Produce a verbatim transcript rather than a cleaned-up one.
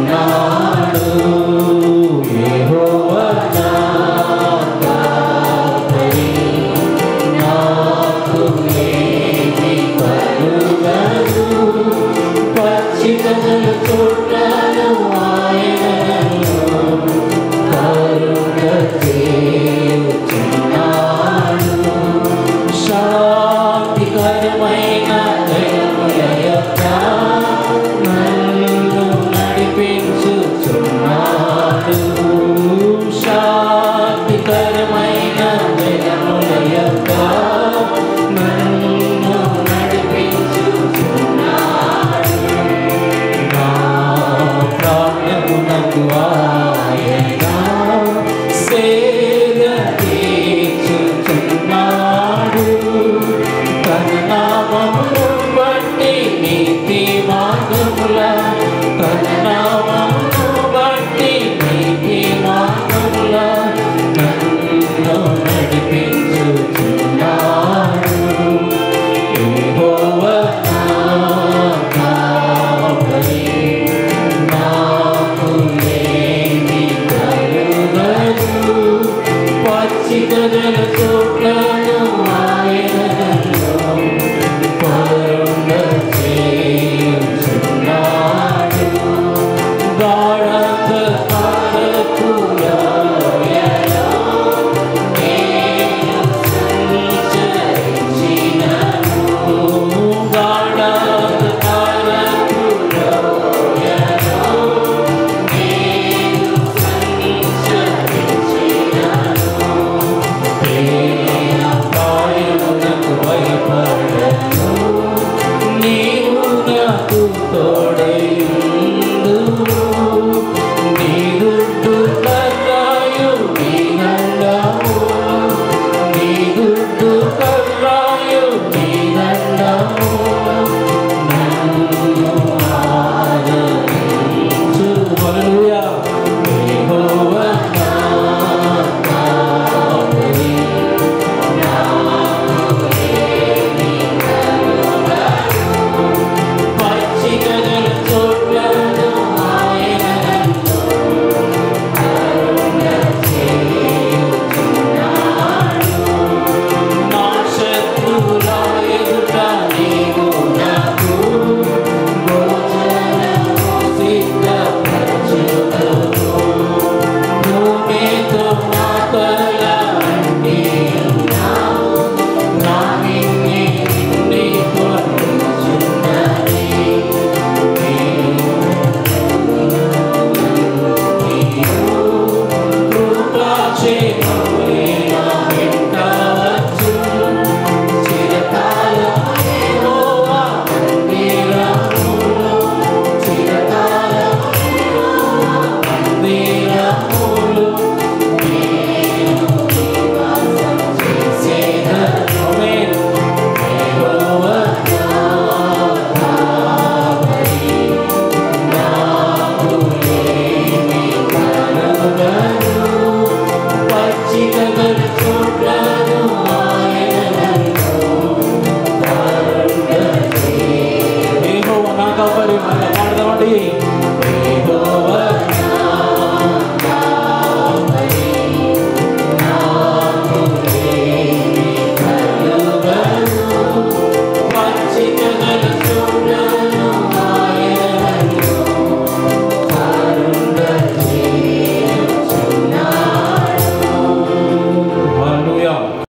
చున్నాడు. యెహోవా నా కాపరి, నాకు ఏమీ కలుగదు. పచ్చికల చోట్లను ఆయనను కరుణ చేయుచున్నాడు. శాంతికరమైన దయముల యొక్క నన్ను నడిపించుచున్నాడు. శాంతికరమైన దయముల యొక్క నన్ను నడిపించుచున్నాడు. నా ప్రాణమునకు ఆయన సేద తీర్చుచున్నాడు. తన నామమును బట్టి నీతి మార్గముల తన నామమును బట్టి నీతి మార్గముల నన్ను నడిపించుచున్నాడు. యెహోవా నా కాపరి, నాకు ఏమీ కలుగదు. పచ్చికల చోట్లను ఆయనను కరుణ చేయుచున్నాడు. గాఢాంధకారపు లోయలో నేను సంచరించినను. గాఢాంధకారపు లోయలో నేను సంచరించినను. ఏ అపాయమునకు భయపడను. నీవు నాకు తోడై ఉందువు.